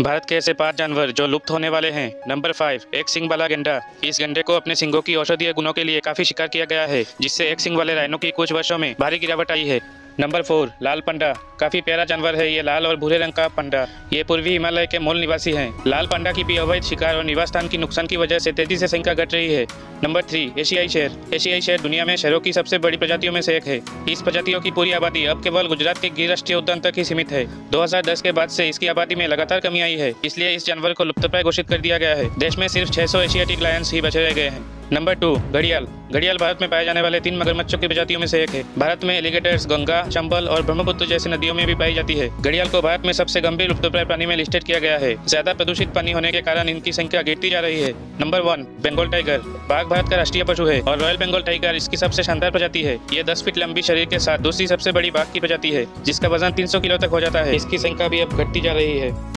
भारत के ऐसे 5 जानवर जो लुप्त होने वाले हैं। नंबर 5, एक सींग वाला गेंडा। इस गेंडे को अपने सींगों की औषधीय गुणों के लिए काफी शिकार किया गया है, जिससे एक सींग वाले राइनो की कुछ वर्षों में भारी गिरावट आई है। नंबर 4, लाल पंडा। काफी प्यारा जानवर है ये लाल और भूरे रंग का पंडा। ये पूर्वी हिमालय के मूल निवासी हैं। लाल पंडा की भी अवैध शिकार और निवास स्थान की नुकसान की वजह से तेजी से संख्या घट रही है। नंबर 3, एशियाई शेर। एशियाई शेर दुनिया में शेरों की सबसे बड़ी प्रजातियों में से एक है। इस प्रजातियों की पूरी आबादी अब केवल गुजरात के गिर राष्ट्रीय उद्यान तक ही सीमित है। 2010 के बाद से इसकी आबादी में लगातार कमी आई है, इसलिए इस जानवर को लुप्तप्राय घोषित कर दिया गया है। देश में सिर्फ 600 एशियाटिक लायंस ही बचे रह गए हैं। नंबर 2, घड़ियाल। घड़ियाल भारत में पाए जाने वाले 3 मगरमच्छों की प्रजातियों में से एक है। भारत में एलिगेटर्स गंगा, चंबल और ब्रह्मपुत्र जैसी नदियों में भी पाई जाती है। घड़ियाल को भारत में सबसे गंभीर लुप्तप्राय प्राणी में लिस्टेड किया गया है। ज्यादा प्रदूषित पानी होने के कारण इनकी संख्या गिरती जा रही है। Number 1, Bengal tiger. बाघ भारत का राष्ट्रीय पशु है और रॉयल बंगाल टाइगर इसकी सबसे शानदार प्रजाति है। ये 10 फीट लंबी शरीर के साथ दूसरी सबसे बड़ी बाघ की प्रजाति है, जिसका वजन 300 किलो तक हो जाता है। इसकी संख्या भी अब घटती जा रही है।